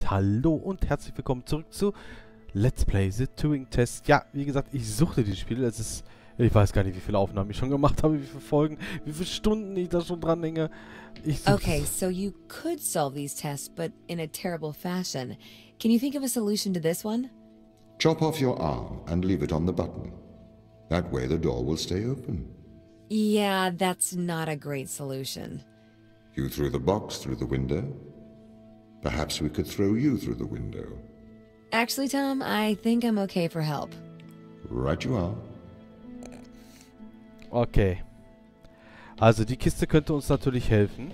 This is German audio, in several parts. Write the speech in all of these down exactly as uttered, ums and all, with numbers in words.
damit hallo und herzlich willkommen zurück zu Let's Play The Turing Test. Ja, wie gesagt, ich suchte dieses Spiel. Es ist, ich weiß gar nicht, wie viele Aufnahmen ich schon gemacht habe, wie viele Folgen, wie viele Stunden ich da schon dran hänge. Ich suche Okay, es. so you could solve these tests, but in a terrible fashion. Can you think of a solution to this one? Chop off your arm and leave it on the button. That way the door will stay open. Yeah, that's not a great solution. You threw the box through the window. Perhaps we could throw you through the window. Actually, Tom, I think I'm okay for help. Right you are. Okay. Also die Kiste könnte uns natürlich helfen.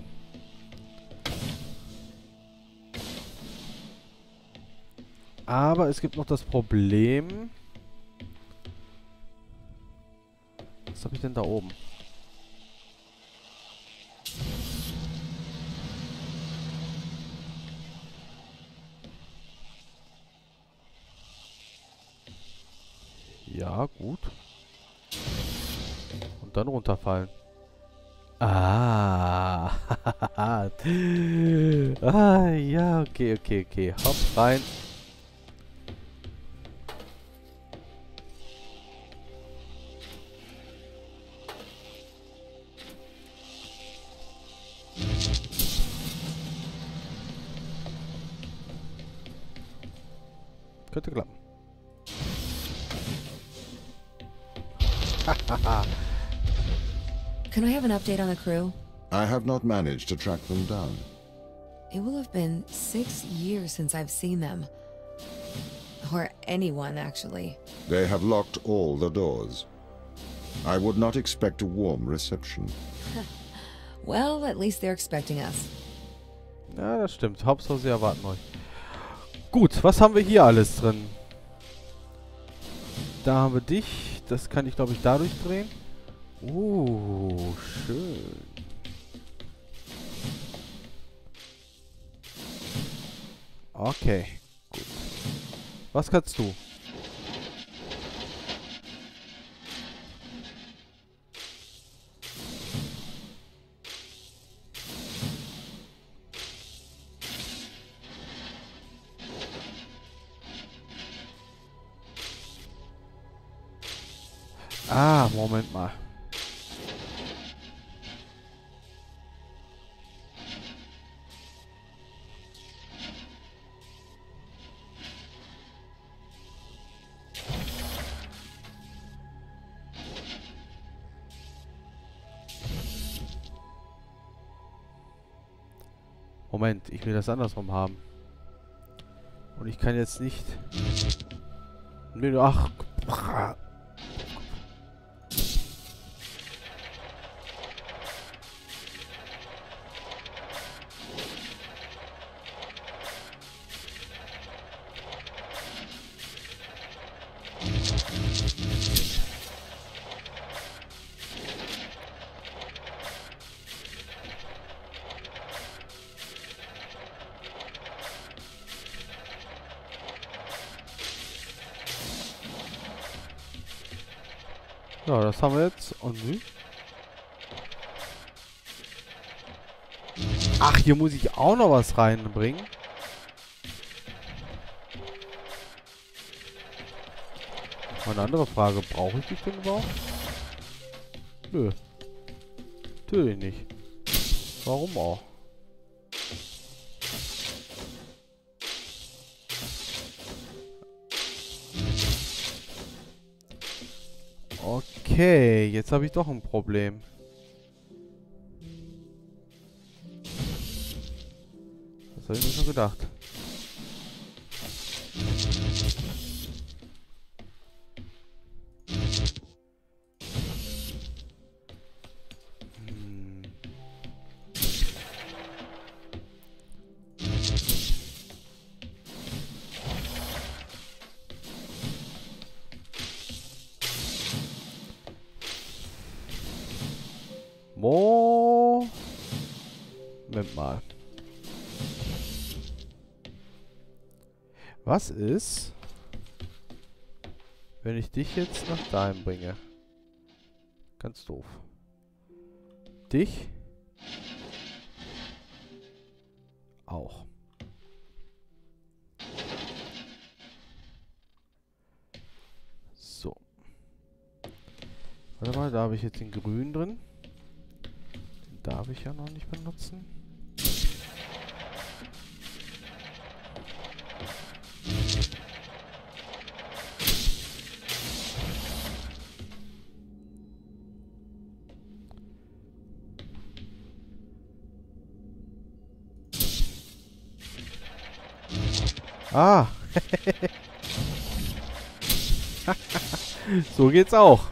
Aber es gibt noch das Problem. Was habe ich denn da oben? Ja, gut. Und dann runterfallen. Ah. Ah, ja, okay, okay, okay. Hopp, rein. Könnte klappen. Can I have an update on the crew? I have not managed to track them down. It will have been six years since I've seen them. Or anyone, actually. They have locked all the doors. I would not expect a warm reception. Well, at least they're expecting us. Ja, das stimmt. Hauptsache, sie erwarten euch. Gut, was haben wir hier alles drin? Da haben wir dich. Das kann ich, glaube ich, dadurch drehen. Oh, schön. Okay, gut. Was kannst du? Ah, Moment mal. Moment, ich will das andersrum haben. Und ich kann jetzt nicht... Nee, ach... Ja, das haben wir jetzt. Und nö. Ach, hier muss ich auch noch was reinbringen. Mal eine andere Frage. Brauche ich dich denn überhaupt? Nö. Natürlich nicht. Warum auch? Okay, jetzt habe ich doch ein Problem. Das habe ich mir schon gedacht. Hm. Mo. Moment mal. Was ist, wenn ich dich jetzt nach dahin bringe? Ganz doof. Dich auch. Warte mal, da habe ich jetzt den grünen drin. Den darf ich ja noch nicht benutzen. Ah! So geht's auch.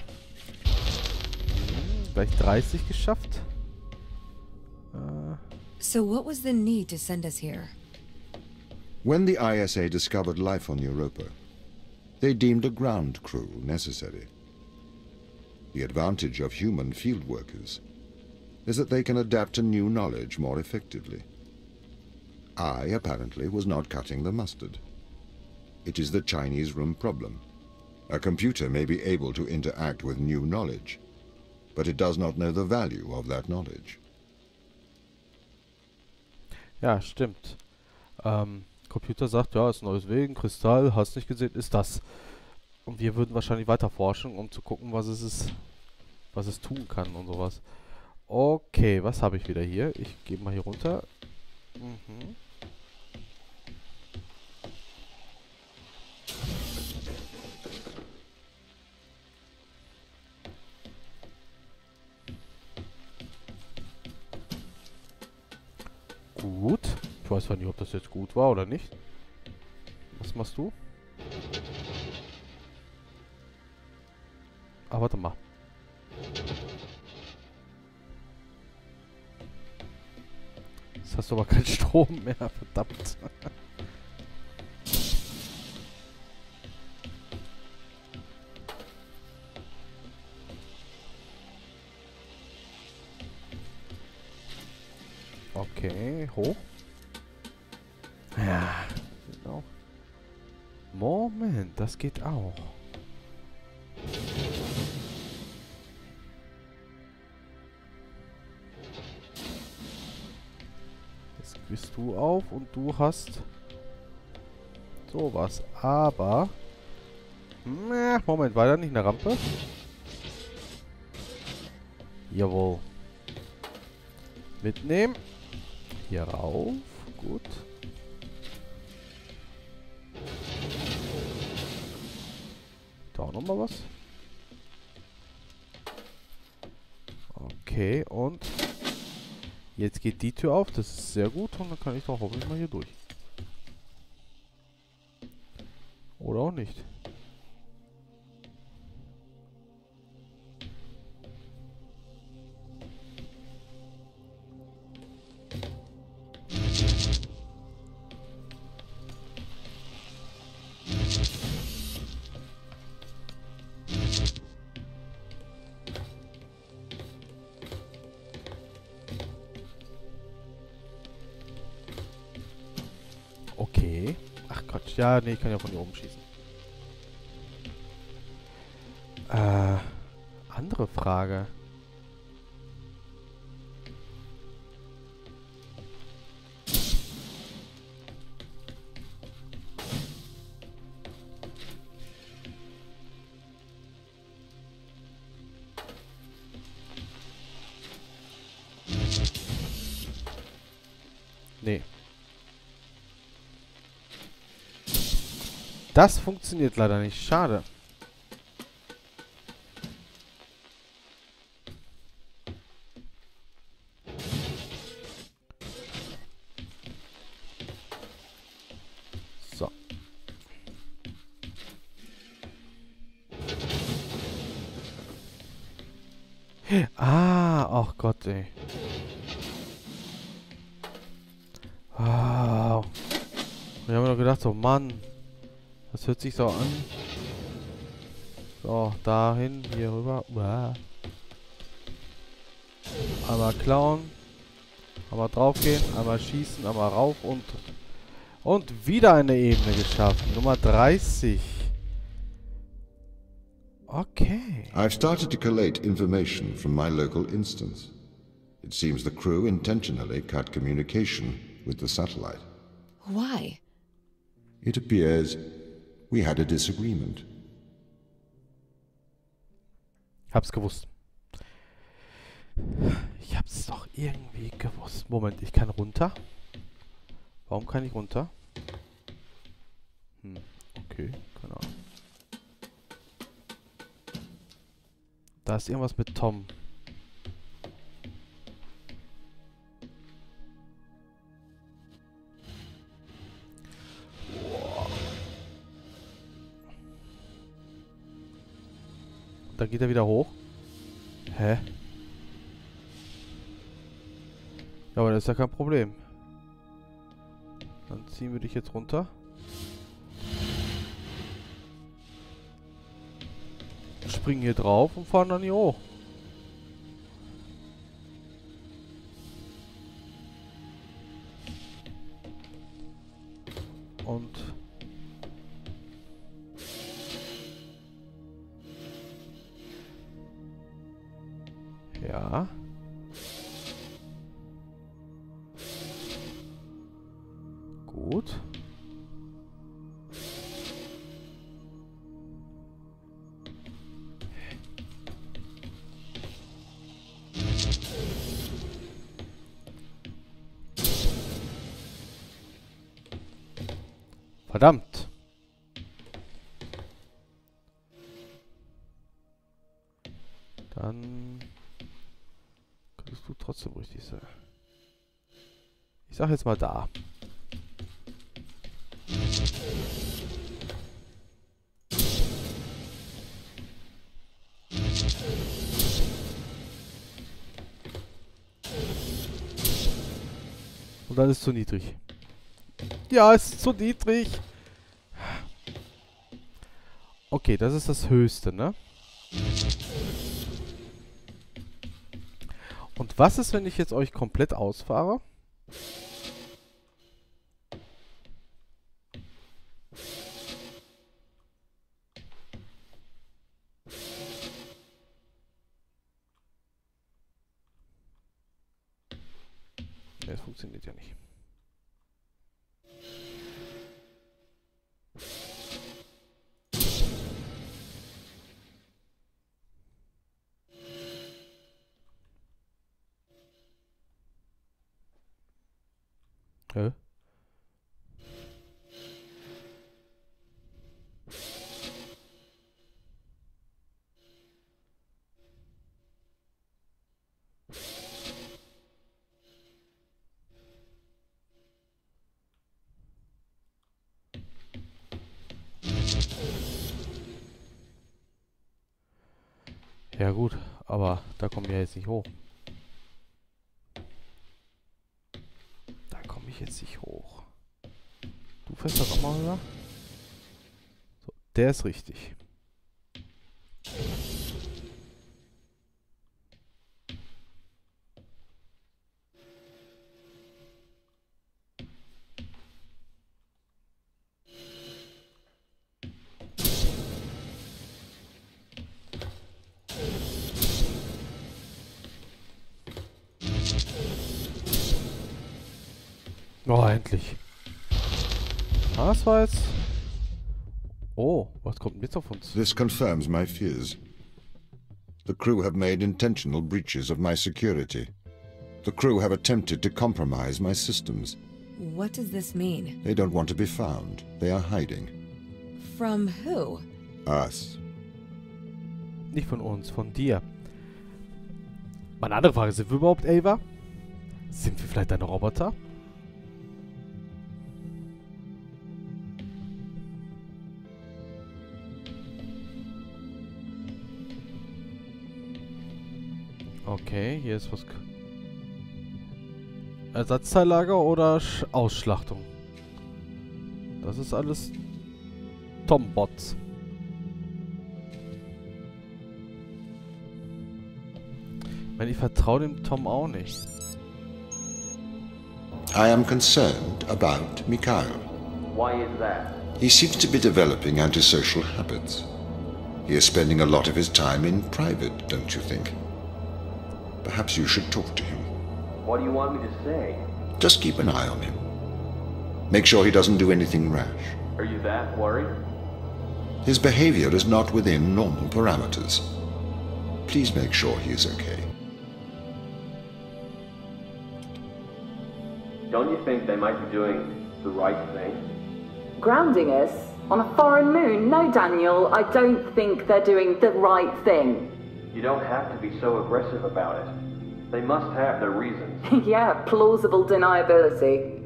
Hm, gleich dreißig geschafft. Äh. So what was the need to send us here? When the I S A discovered life on Europa, they deemed a ground crew necessary. The advantage of human field workers is that they can adapt to new knowledge more effectively. I, apparently, was not cutting the mustard. It is the Chinese room problem. A computer may be able to interact with new knowledge, but it does not know the value of that knowledge. Ja, stimmt. Ähm, Computer sagt, ja, ist ein neues Wegen, Kristall, hast nicht gesehen, ist das. Und wir würden wahrscheinlich weiter forschen, um zu gucken, was es ist, was es tun kann und sowas. Okay, was habe ich wieder hier? Ich gehe mal hier runter. Mhm. Gut. Ich weiß zwar nicht, ob das jetzt gut war oder nicht. Was machst du? Ah, warte mal. Jetzt hast du aber keinen Strom mehr, verdammt. Okay, hoch. Ja, genau. Moment, das geht auch. Jetzt bist du auf und du hast sowas. Aber... Na, Moment, war da nicht eine Rampe? Jawohl. Mitnehmen. Hier rauf. Gut. Da auch nochmal was. Okay, und jetzt geht die Tür auf. Das ist sehr gut. Und dann kann ich doch hoffentlich mal hier durch. Oder auch nicht. Okay. Ach Gott, ja, nee, ich kann ja von hier oben schießen. Äh, andere Frage. Nee. Das funktioniert leider nicht. Schade. So. Ah, ach Gott, ey. Wow. Ich habe mir doch gedacht, so Mann. Das hört sich so an. So, dahin, hier rüber. Uah. Einmal klauen. Einmal draufgehen. Einmal schießen. Einmal rauf und... Und wieder eine Ebene geschafft. Nummer dreißig. Okay. I've started to collate information from my local instance. It seems the crew intentionally cut communication with the satellite. Why? It appears we had a disagreement. Hab's gewusst. Ich hab's doch irgendwie gewusst. Moment, ich kann runter. Warum kann ich runter? Hm, okay, keine Ahnung. Da ist irgendwas mit Tom. Da geht er wieder hoch. Hä? Ja, aber das ist ja kein Problem. Dann ziehen wir dich jetzt runter. Springen hier drauf und fahren dann hier hoch. Und... Ja. Gut. Verdammt. Dann könntest du trotzdem richtig sein. Ich sag jetzt mal da. Und dann ist es zu niedrig. Ja, es ist zu niedrig. Okay, das ist das Höchste, ne? Und was ist, wenn ich jetzt euch komplett ausfahre? Ja, das funktioniert ja nicht. Hä? Ja gut, aber da kommen wir jetzt nicht hoch. Da komme ich jetzt nicht hoch. Du fährst das auch mal rüber. So, der ist richtig. Oh, endlich. Ah, das war jetzt... Oh, was kommt denn jetzt auf uns? This confirms my fears. The crew have made intentional breaches of my security. The crew have attempted to compromise my systems. What does this mean? They don't want to be found. They are hiding. From who? Us. Nicht von uns, von dir. Meine andere Frage, sind wir überhaupt Ava? Sind wir vielleicht deine Roboter? Okay, hier ist was... Ersatzteillager oder Sch Ausschlachtung? Das ist alles Tom-Bots. Ich meine, ich vertraue dem Tom auch nicht. I am concerned about Mikhail. Why is that? He seems to be developing antisocial habits. He is spending a lot of his time in private, don't you think? Perhaps you should talk to him. What do you want me to say? Just keep an eye on him. Make sure he doesn't do anything rash. Are you that worried? His behavior is not within normal parameters. Please make sure he is okay. Don't you think they might be doing the right thing? Grounding us? On a foreign moon? No, Daniel, I don't think they're doing the right thing. You don't have to be so aggressive about it. They must have their reasons. Yeah, plausible deniability.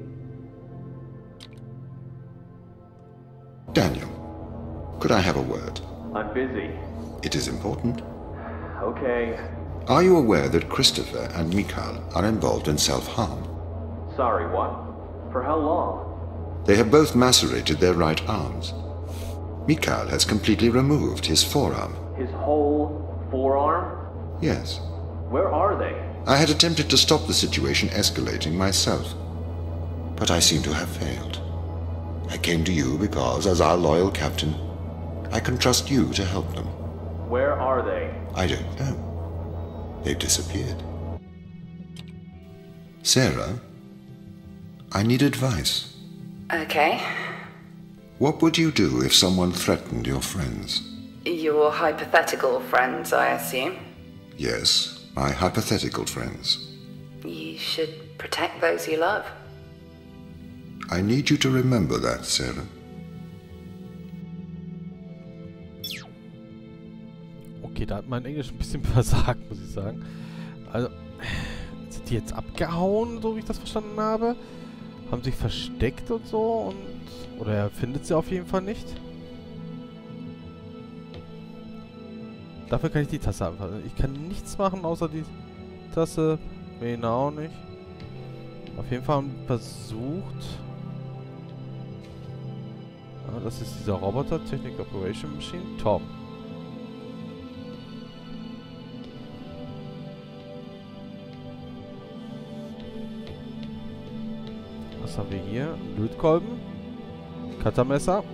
Daniel, could I have a word? I'm busy. It is important. Okay. Are you aware that Christopher and Mikhail are involved in self-harm? Sorry, what? For how long? They have both macerated their right arms. Mikhail has completely removed his forearm. His whole forearm? Yes. Where are they? I had attempted to stop the situation escalating myself, but I seem to have failed. I came to you because, as our loyal captain, I can trust you to help them. Where are they? I don't know. They've disappeared. Sarah, I need advice. Okay. What would you do if someone threatened your friends? Your hypothetical friends, I assume. Yes, my hypothetical friends. You should protect those you love. I need you to remember that, Sarah. Okay, da hat mein Englisch ein bisschen versagt, muss ich sagen. Also, sind die jetzt abgehauen, so wie ich das verstanden habe? Haben sich versteckt und so und... Oder er findet sie auf jeden Fall nicht. Dafür kann ich die Tasse anfassen. Ich kann nichts machen, außer die Tasse. Wen auch nicht. Auf jeden Fall haben wir versucht... Ah, das ist dieser Roboter, Technik Operation Machine. Tom. Was haben wir hier? Lötkolben. Cuttermesser.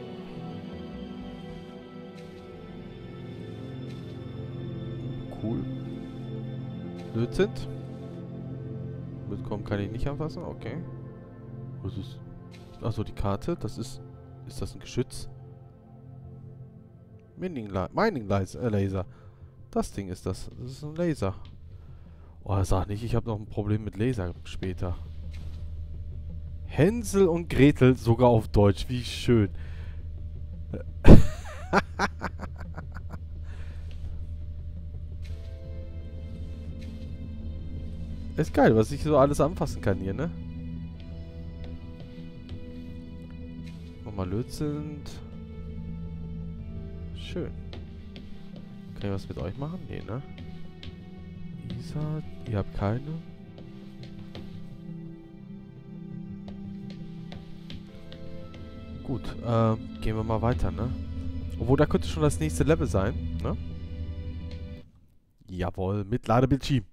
Cool. Lötzinn. Lötkolben kann ich nicht anfassen. Okay. Was ist... Achso, die Karte. Das ist... Ist das ein Geschütz? Mining, La Mining äh, Laser. Das Ding ist das. Das ist ein Laser. Oh, sag nicht, ich habe noch ein Problem mit Laser später. Hänsel und Gretel sogar auf Deutsch. Wie schön. Ist geil, was ich so alles anfassen kann hier, ne? Nochmal lötzend. Schön. Kann ich was mit euch machen? Nee, ne? Isa, ihr habt keine. Gut, äh, gehen wir mal weiter, ne? Obwohl, da könnte schon das nächste Level sein, ne? Jawohl, mit Ladebildschirm.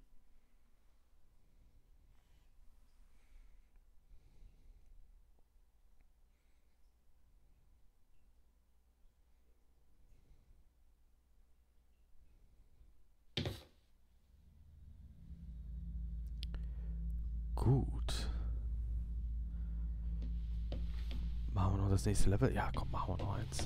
Gut. Machen wir noch das nächste Level? Ja, komm, machen wir noch eins.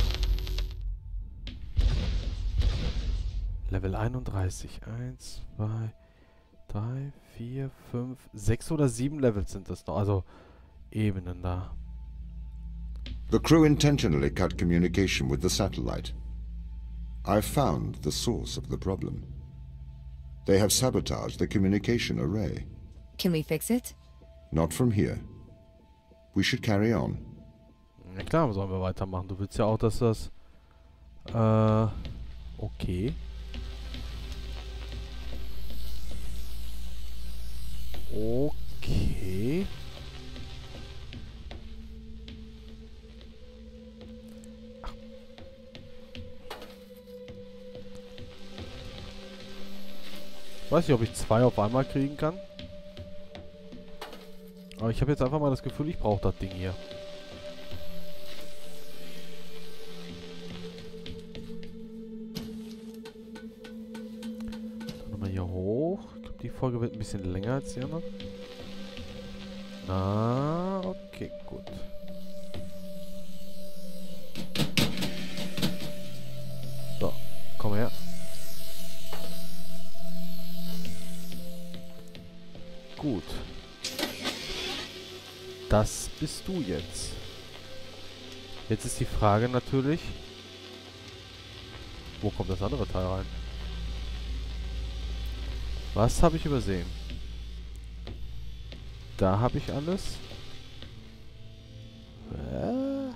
Level einunddreißig. eins, zwei, drei, vier, fünf, sechs oder sieben Levels sind das noch. Also Ebenen da. The crew intentionally cut communication with the satellite. I've found the source of the problem. They have sabotaged the communication array. Can we fix it? Not from here. We should carry on. Ja klar, sollen wir weitermachen. Du willst ja auch, dass das... Äh... Okay. Okay. Ach. Weiß nicht, ob ich zwei auf einmal kriegen kann. Aber ich habe jetzt einfach mal das Gefühl, ich brauche das Ding hier. Dann nochmal hier hoch. Ich glaube, die Folge wird ein bisschen länger als die andere. Na, okay, gut. So, komm her. das bist du jetzt. Jetzt ist die Frage natürlich, wo kommt das andere Teil rein? Was habe ich übersehen? Da habe ich alles. Äh.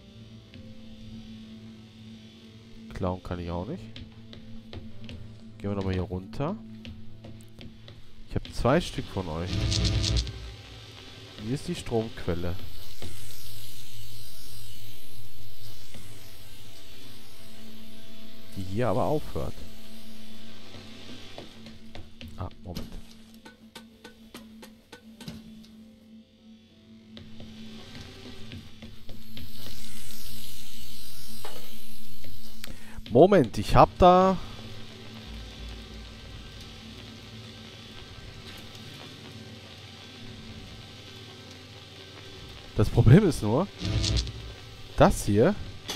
Klauen kann ich auch nicht. Gehen wir nochmal hier runter. Ich habe zwei Stück von euch. Hier ist die Stromquelle. Die hier aber aufhört. Ah, Moment. Moment, ich hab da... Das Problem ist nur, das hier...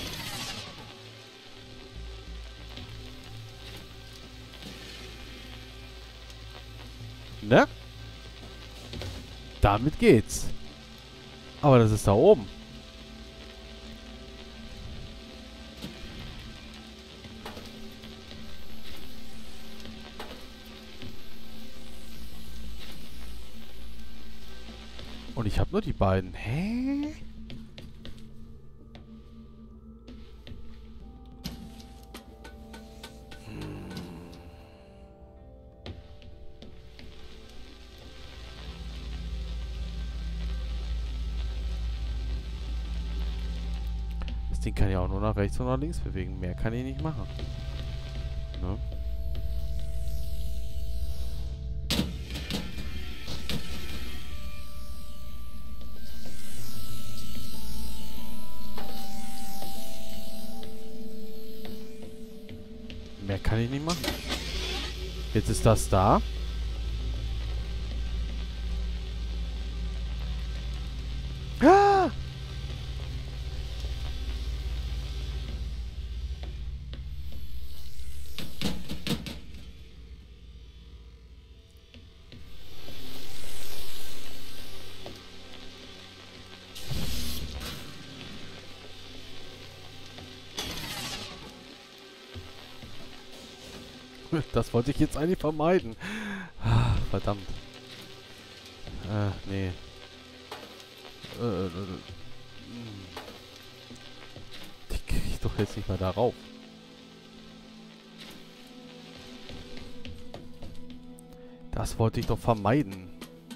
Ne? Damit geht's. Aber das ist da oben. Und ich habe nur die beiden. Hä? Das Ding kann ja auch nur nach rechts und nach links bewegen. Mehr kann ich nicht machen. Ne? Mehr kann ich nicht machen. Jetzt ist das da. Ah! Das wollte ich jetzt eigentlich vermeiden. Ah, verdammt. Äh, nee. Äh, äh, äh. Die krieg ich doch jetzt nicht mal da rauf. Das wollte ich doch vermeiden.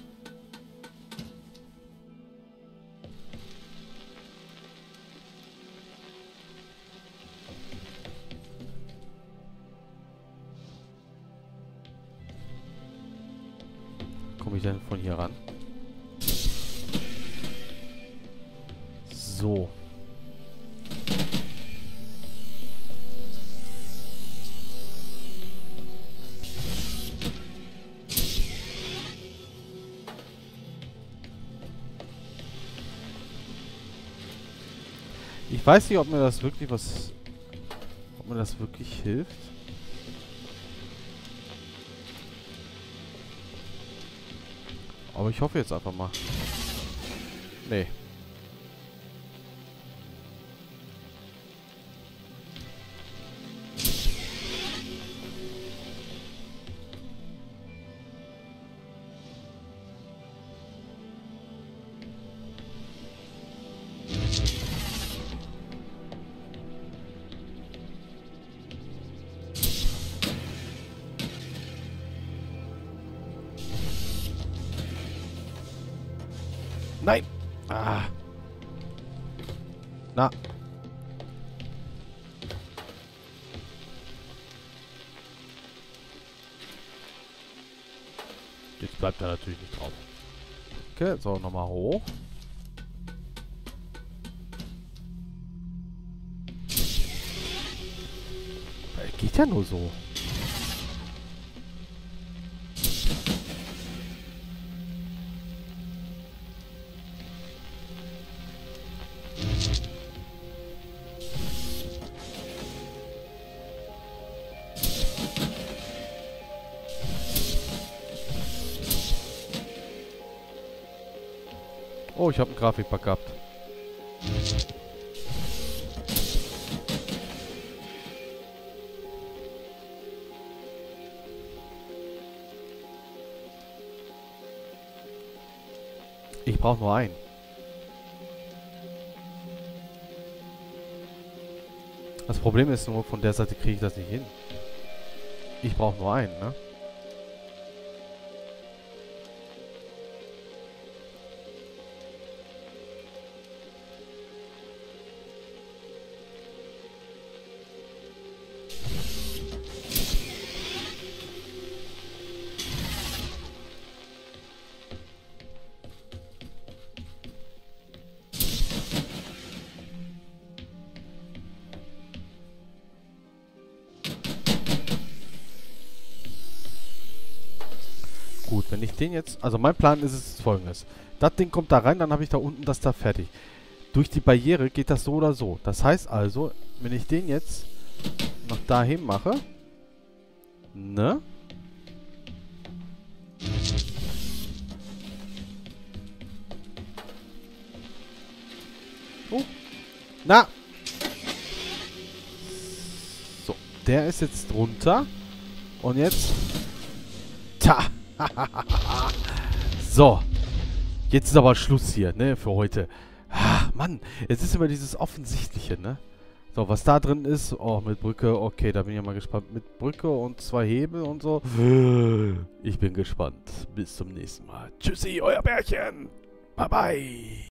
Komme ich denn von hier ran? So. Ich weiß nicht, ob mir das wirklich was... Ob mir das wirklich hilft. Aber ich hoffe jetzt einfach mal. Nee. Nein! Ah. Na. Jetzt bleibt er natürlich nicht drauf. Okay, so, nochmal hoch. Geht ja nur so. Oh, ich habe einen Grafikbug gehabt. Ich brauche nur einen. Das Problem ist nur, von der Seite kriege ich das nicht hin. Ich brauche nur einen, ne? Gut, wenn ich den jetzt... Also mein Plan ist es folgendes. Das Ding kommt da rein, dann habe ich da unten das da fertig. Durch die Barriere geht das so oder so. Das heißt also, wenn ich den jetzt noch dahin mache... Ne? Oh. Na! So, der ist jetzt drunter. Und jetzt... Ta! So. Jetzt ist aber Schluss hier, ne, für heute. Ah, Mann, jetzt ist immer dieses Offensichtliche, ne? So, was da drin ist, oh, mit Brücke, okay, da bin ich ja mal gespannt. Mit Brücke und zwei Hebel und so. Ich bin gespannt. Bis zum nächsten Mal. Tschüssi, euer Bärchen. Bye, bye.